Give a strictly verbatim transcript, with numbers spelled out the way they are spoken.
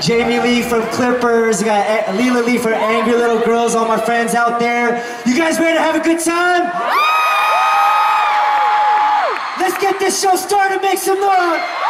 Jamie Lee from Clippers. We got A- Leela Lee from Angry Little Girls. All my friends out there. You guys ready to have a good time? Let's get this show started. Make some noise.